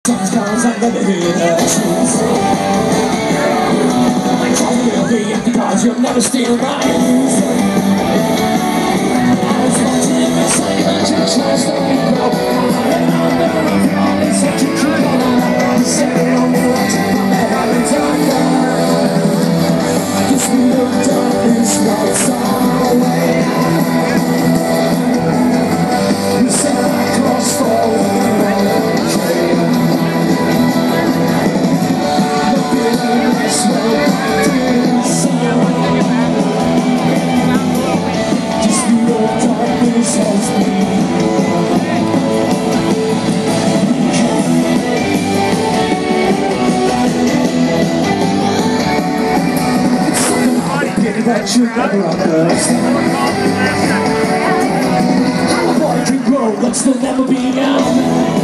Sometimes I never hear the truth. I told you to be at the cards, you'll never steal my youth. I was watching you miss, I heard you trust on me, bro. And I'm never wrong, it's such a true one. You said it on me, watch it from the heavens under. I guess we looked up and smoked some away. You said I crossed forward. That you never understand. How a boy can grow but still never be young.